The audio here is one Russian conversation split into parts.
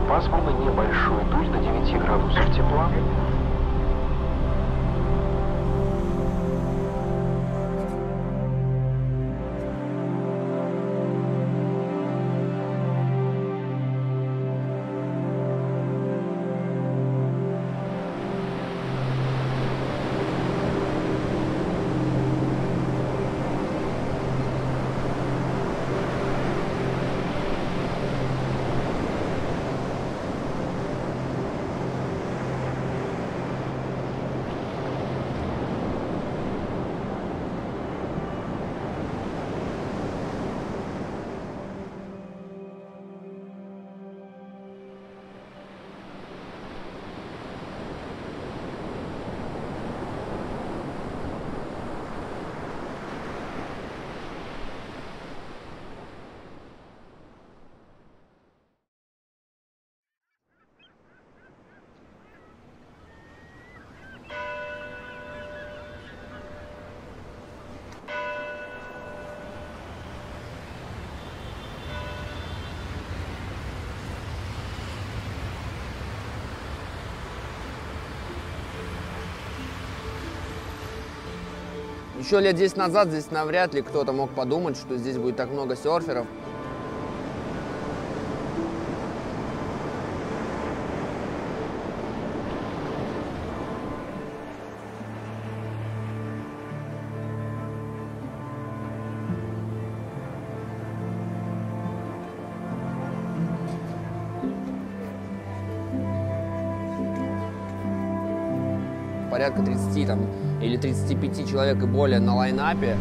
Пасмурно, небольшой дождь, до 9 градусов тепла. Еще лет 10 назад здесь навряд ли кто-то мог подумать, что здесь будет так много серферов. Порядка 30 там, или 35 человек и более на лайнапе.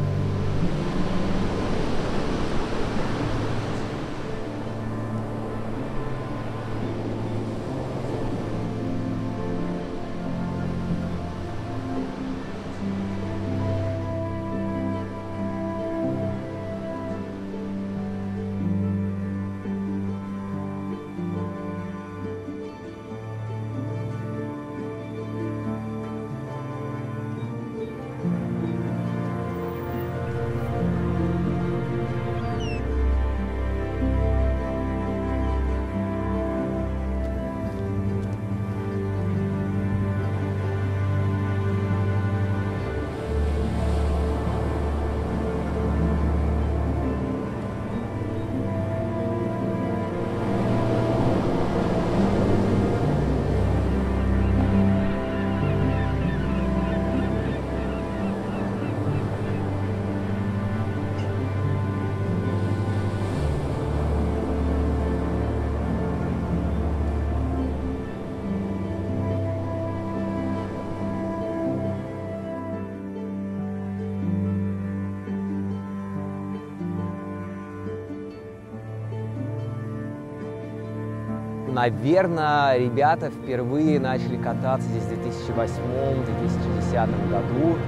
Наверное, ребята впервые начали кататься здесь в 2008-2010 году.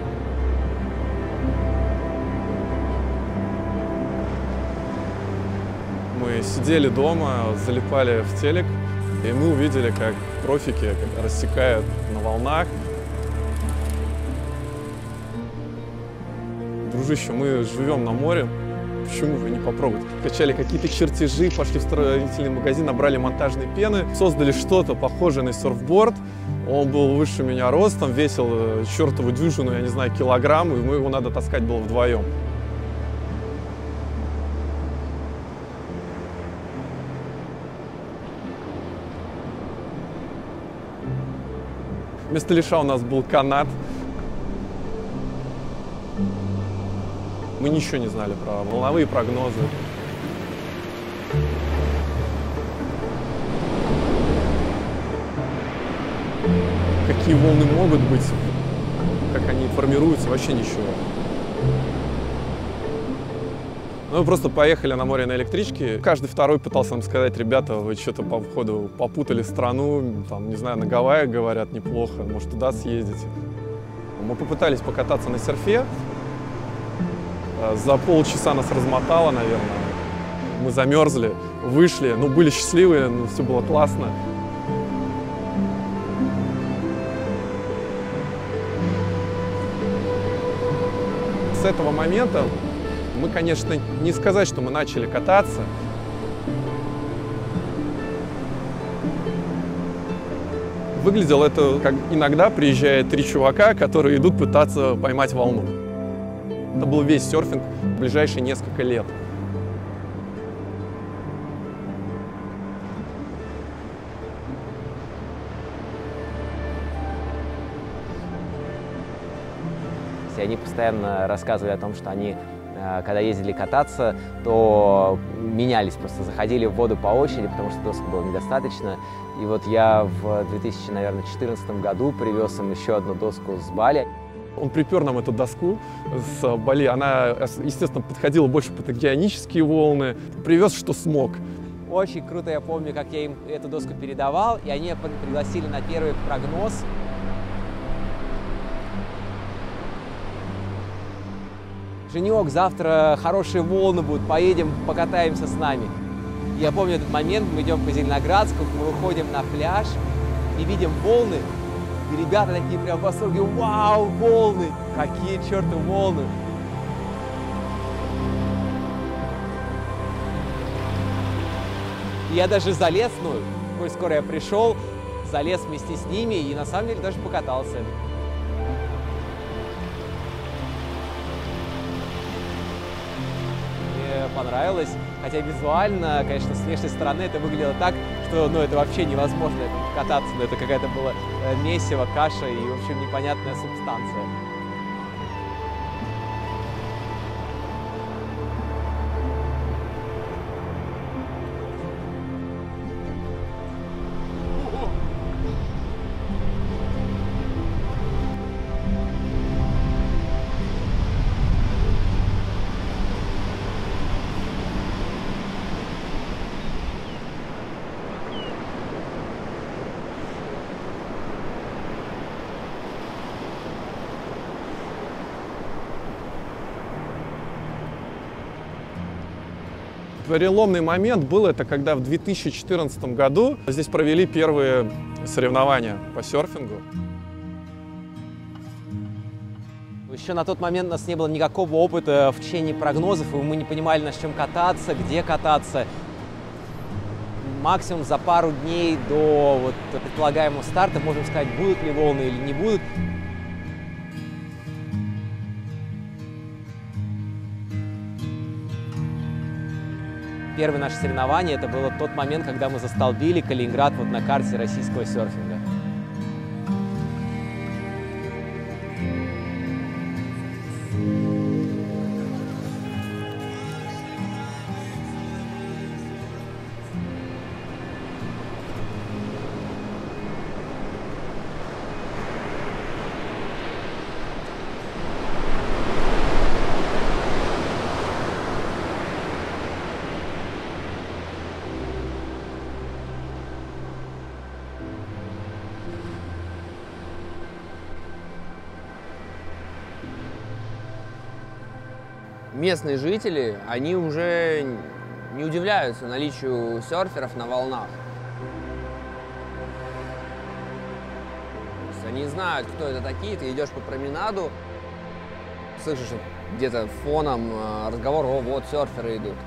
Мы сидели дома, залипали в телек, и мы увидели, как профики рассекают на волнах. Дружище, мы живем на море. Почему вы не попробуете? Качали какие-то чертежи, пошли в строительный магазин, набрали монтажной пены, создали что-то похожее на серфборд. Он был выше меня ростом, весил чертову дюжину, я не знаю, килограмм, и его надо таскать было вдвоем. Вместо леша у нас был канат. Мы ничего не знали про волновые прогнозы. Какие волны могут быть, как они формируются, вообще ничего. Мы просто поехали на море на электричке. Каждый второй пытался нам сказать: ребята, вы что-то по входу попутали страну, там, не знаю, на Гавайях говорят неплохо, может туда съездите. Мы попытались покататься на серфе. За полчаса нас размотало, наверное. Мы замерзли, вышли, ну, были счастливые, ну, все было классно. С этого момента мы, конечно, не сказать, что мы начали кататься. Выглядело это, как иногда приезжает 3 чувака, которые идут пытаться поймать волну. Это был весь серфинг в ближайшие несколько лет. И они постоянно рассказывали о том, что они, когда ездили кататься, то менялись, просто заходили в воду по очереди, потому что досок было недостаточно. И вот я в 2014 году привез им еще одну доску с Бали. Он припер нам эту доску с Бали. Она, естественно, подходила больше под океанические волны. Привез, что смог. Очень круто, я помню, как я им эту доску передавал, и они пригласили на первый прогноз. Женек, завтра хорошие волны будут, поедем, покатаемся с нами. Я помню этот момент, мы идем по Зеленоградску, мы выходим на пляж и видим волны. И ребята такие прям в восторге: вау, волны! Какие чертовы волны! И я даже залез, коль скоро я пришел, залез вместе с ними и на самом деле даже покатался. Понравилось, хотя визуально, конечно, с внешней стороны это выглядело так, что, это вообще невозможно кататься, это какая-то была месиво, каша и, в общем, непонятная субстанция. Переломный момент был это, когда в 2014 году здесь провели первые соревнования по серфингу. Еще на тот момент у нас не было никакого опыта в чтении прогнозов, и мы не понимали, на чем кататься, где кататься. Максимум за пару дней до предполагаемого старта можем сказать, будут ли волны или не будут. Первое наше соревнование — это было тот момент, когда мы застолбили Калининград на карте российского серфинга. Местные жители, они уже не удивляются наличию серферов на волнах. То есть они знают, кто это такие. Ты идешь по променаду, слышишь где-то фоном разговор: о, вот серферы идут.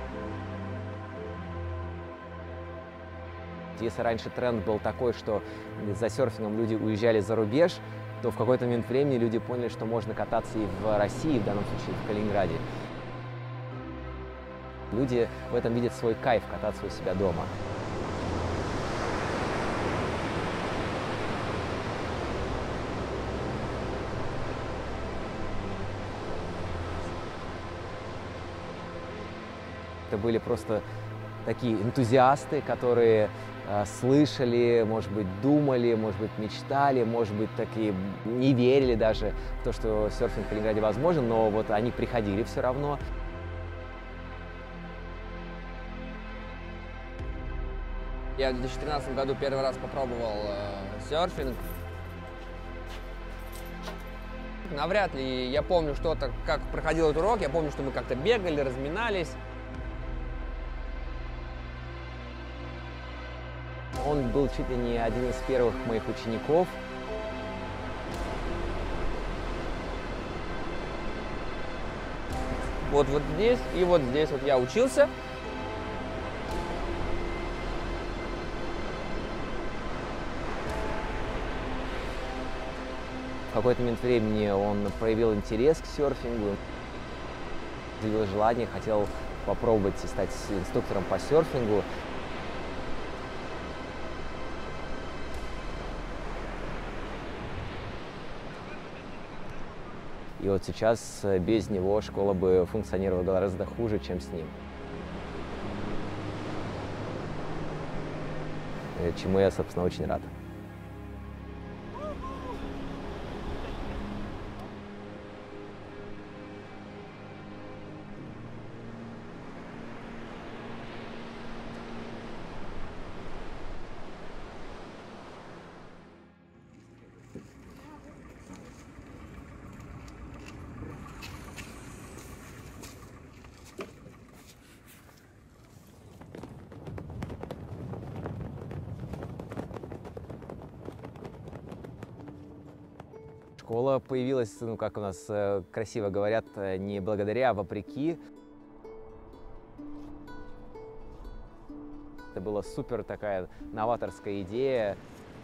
Если раньше тренд был такой, что за серфингом люди уезжали за рубеж, то в какой-то момент времени люди поняли, что можно кататься и в России, в данном случае в Калининграде. Люди в этом видят свой кайф — кататься у себя дома. Это были просто такие энтузиасты, которые слышали, может быть, думали, может быть, мечтали, может быть, такие не верили даже в то, что серфинг в Калининграде возможен, но они приходили все равно. Я в 2013 году первый раз попробовал серфинг. Навряд ли я помню что-то, как проходил этот урок. Я помню, что мы как-то бегали, разминались. Он был чуть ли не один из первых моих учеников. Вот здесь и вот здесь я учился. какой-то момент времени он проявил интерес к серфингу, заявил желание, хотел попробовать стать инструктором по серфингу. И вот сейчас без него школа бы функционировала гораздо хуже, чем с ним. Чему я, собственно, очень рад. Школа появилась, ну, как у нас красиво говорят, не благодаря, а вопреки. Это была супер такая новаторская идея.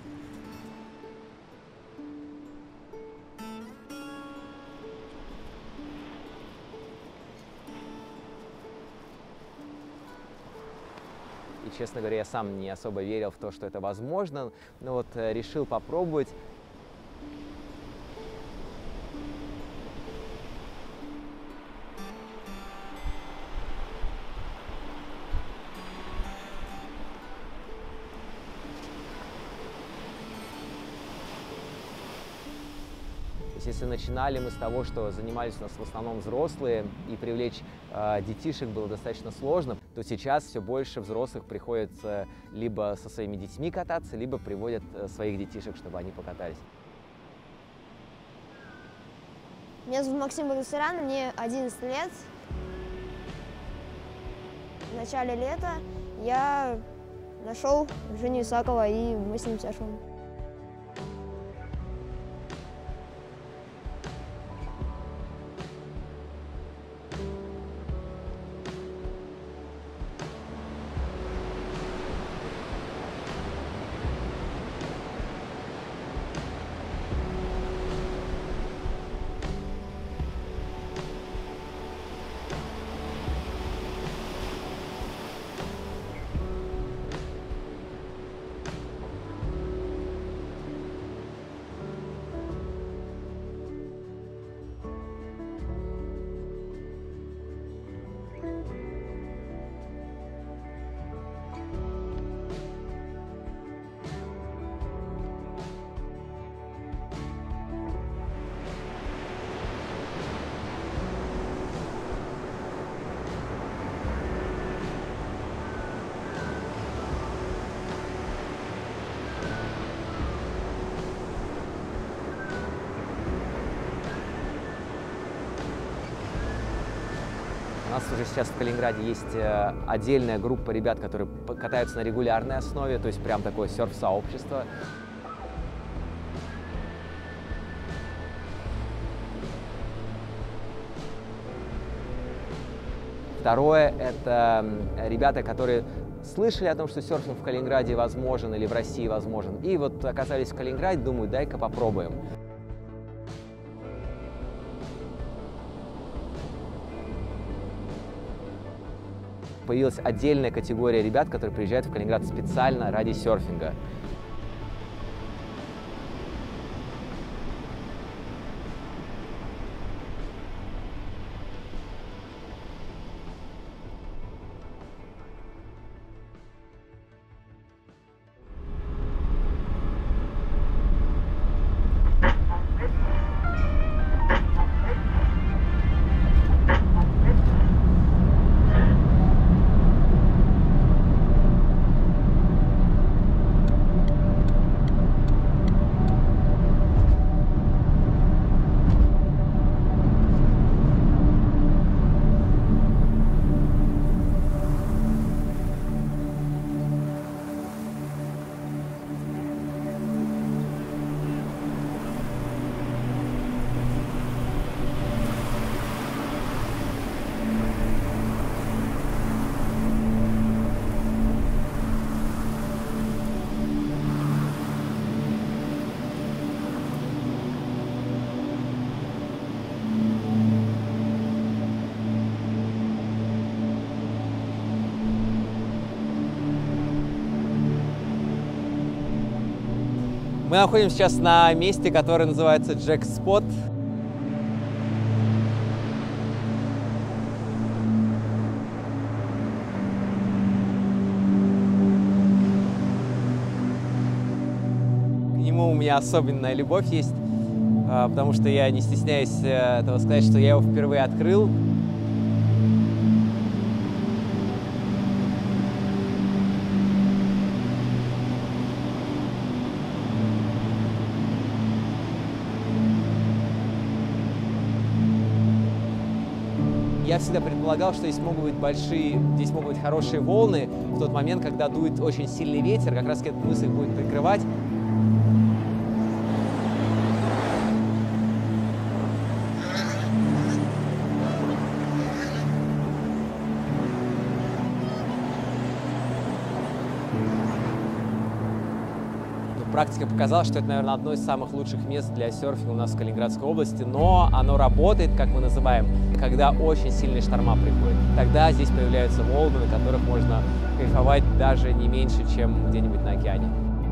И, честно говоря, я сам не особо верил в то, что это возможно, но вот решил попробовать. Если начинали мы с того, что занимались у нас в основном взрослые, и привлечь детишек было достаточно сложно, то сейчас все больше взрослых приходится либо со своими детьми кататься, либо приводят своих детишек, чтобы они покатались. Меня зовут Максим Багасарян, мне 11 лет. В начале лета я нашел Женю Исакова, и мы с ним сошли. У нас уже сейчас в Калининграде есть отдельная группа ребят, которые катаются на регулярной основе, то есть прям такое серф-сообщество. Второе – это ребята, которые слышали о том, что серфинг в Калининграде возможен или в России возможен, и вот оказались в Калининграде, думают, дай-ка попробуем. Появилась отдельная категория ребят, которые приезжают в Калининград специально ради серфинга. Мы находимся сейчас на месте, которое называется Джек-спот. К нему у меня особенная любовь есть, потому что я не стесняюсь этого сказать, что я его впервые открыл. Я всегда предполагал, что здесь могут быть хорошие волны в тот момент, когда дует очень сильный ветер, как раз этот мыс их будет прикрывать. Практика показала, что это, наверное, одно из самых лучших мест для серфинга у нас в Калининградской области, но оно работает, как мы называем, когда очень сильные шторма приходят. Тогда здесь появляются волны, на которых можно кайфовать даже не меньше, чем где-нибудь на океане.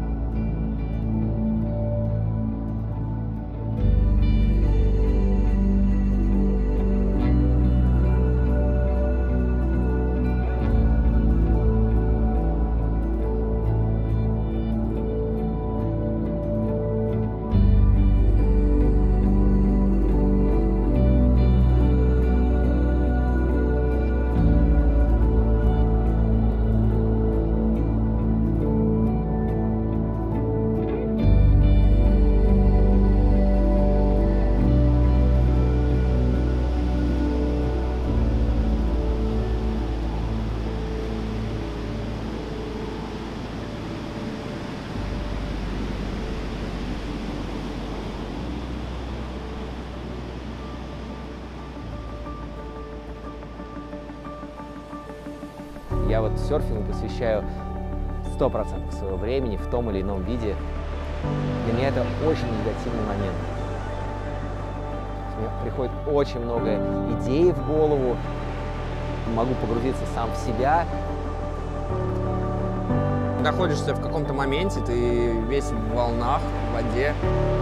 Я вот серфингу посвящаю 100% своего времени в том или ином виде. Для меня это очень негативный момент. Мне приходит очень много идей в голову, могу погрузиться сам в себя. Находишься в каком-то моменте, ты весь в волнах, в воде.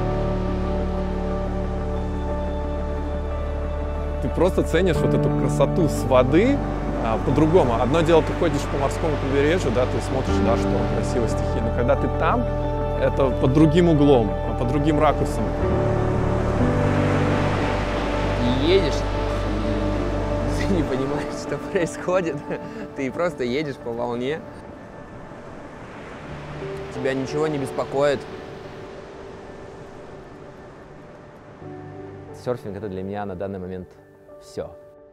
Ты просто ценишь вот эту красоту с воды по-другому. Одно дело, ты ходишь по морскому побережью, да, ты смотришь, да, что красивая стихия, но когда ты там, это под другим углом, под другим ракурсом. И едешь, и ты не понимаешь, что происходит. Ты просто едешь по волне. Тебя ничего не беспокоит. Серфинг — это для меня на данный момент все.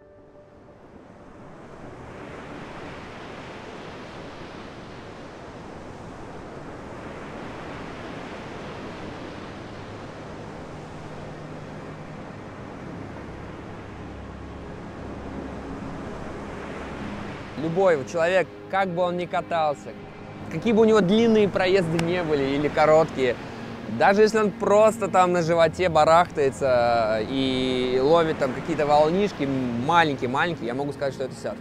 Любой человек, как бы он ни катался, какие бы у него длинные проезды не были или короткие, даже если он просто там на животе барахтается и ловит там какие-то волнишки маленькие-маленькие, я могу сказать, что это серфинг.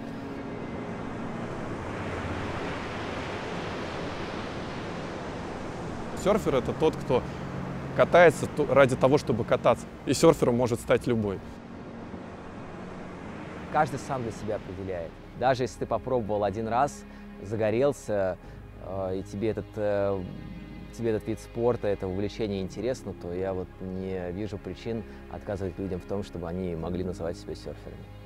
Серфер — это тот, кто катается ради того, чтобы кататься. И серфером может стать любой. Каждый сам для себя определяет. Даже если ты попробовал один раз, загорелся, и тебе этот вид спорта, это увлечение интересно, то я вот не вижу причин отказывать людям в том, чтобы они могли называть себя серферами.